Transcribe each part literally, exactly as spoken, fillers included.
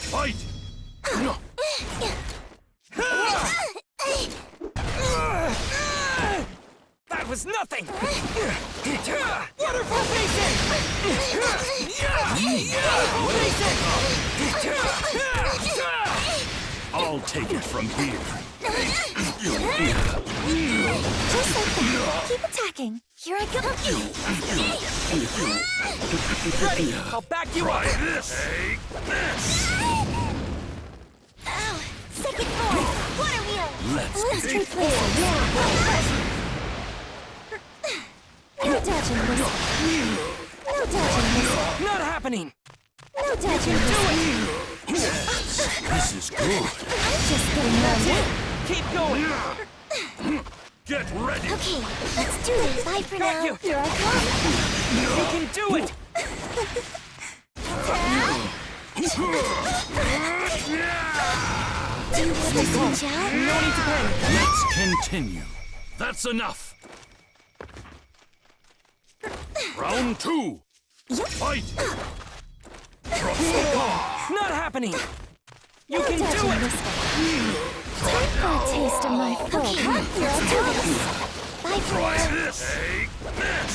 Fight! That was nothing! Waterfall basic! Waterfall basic! I'll take it from here. Just like that. Keep attacking. Here I go. Ready! I'll back you Try up! this! Take this! Ow. Second floor. Water wheel. Let's Let's take try placing. No dodging this. No dodging this. Not happening! No dodging this. This is good. I'm just getting That's warmed it! Keep going! Get ready! Okay, let's do this. Bye for Got now. you. Here I come. We can do it! Do you want to switch out? No need to panic! Let's continue. That's enough. Round two. Fight! Not happening! You No can do dodging it! this one. Time for a taste of my food. Okay, here I'll do this. Bye for Try now. this! Take this!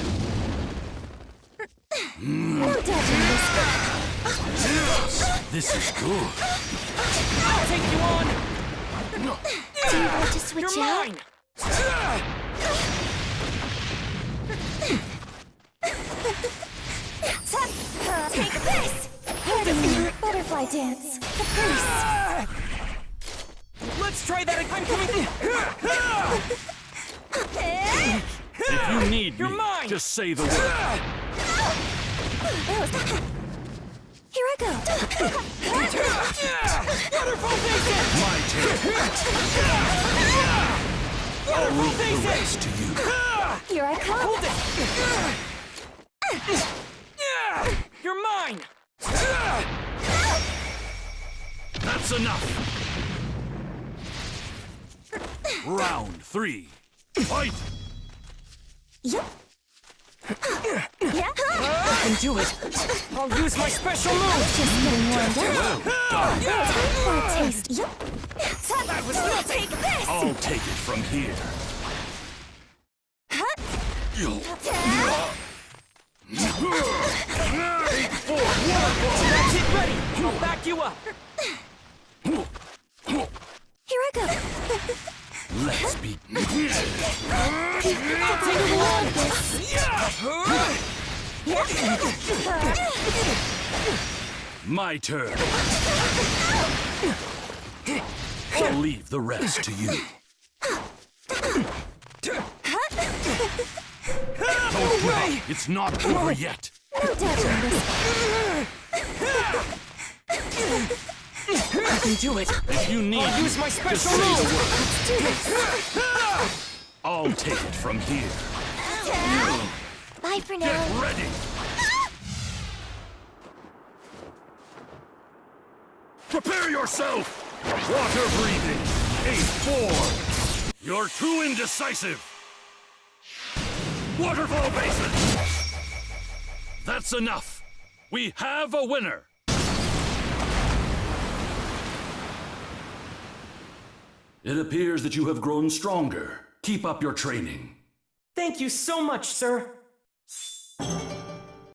No dodging this one. This is good. I'll take you on! Do you want to switch You're out? mine! Take this! Here's butterfly dance. Caprice. Let's try that again! I'm coming! If you need You're me, mine! just say the word. Here I go. Waterfall basic! My turn. I'll leave the rest to you. Here I come. Hold it! You're mine! That's enough. Round three. Fight! Yep. Yeah. I can do it! I'll use my special move! Just getting warmed up. Well done. Time for a taste. Yep. That was nothing! Take this. I'll take it from here. That's it, ready! I'll back you up! Here I go. Let's be. I'll take you on! My turn. I'll leave the rest to you. Don't worry, it's not over yet. No dodging this. I can do it! If you need I'll me, use my just special say the move! word. Let's do this. I'll take it from here. Bye for Get now. ready. Prepare yourself. Water breathing. eight four. You're too indecisive. Waterfall basin. That's enough. We have a winner. It appears that you have grown stronger. Keep up your training. Thank you so much, sir!